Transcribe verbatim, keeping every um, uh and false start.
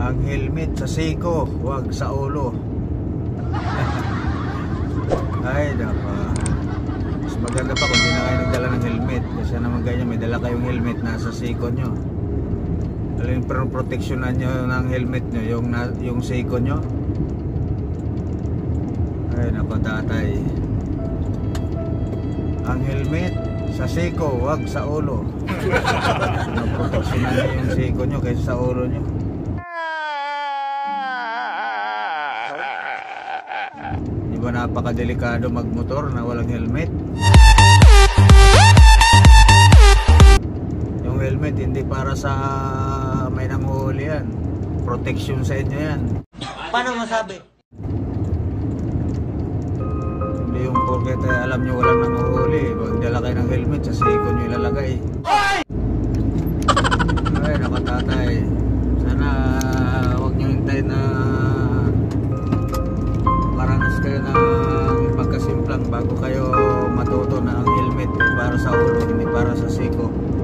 Ang helmet sa siko, wag sa ulo. Ay naka, mas maganda pa kung di na kayo nagdala ng helmet. Kasi naman ganyan, may dala kayong helmet nasa siko nyo. Alam yung proteksyonan nyo ng helmet nyo, yung, yung siko nyo. Ay nako tatay. Ang helmet sa siko, wag sa ulo. Yung proteksyonan nyo yung siko nyo kaysa sa ulo nyo. Di ba napakadelikado magmotor na walang helmet? Yung helmet hindi para sa may nanguhuli yan. Protection sa inyo yan. Paano masabi? Hindi yung porket eh, alam nyo walang nanguhuli. Magdala kayo ng helmet sa siko nyo ilalagay. Ay nakatatay. Sana huwag nyo hintayin na maranas kayo ng pagkasimplang bago kayo matuto na ang helmet ay para sa ulo, hindi para sa siko.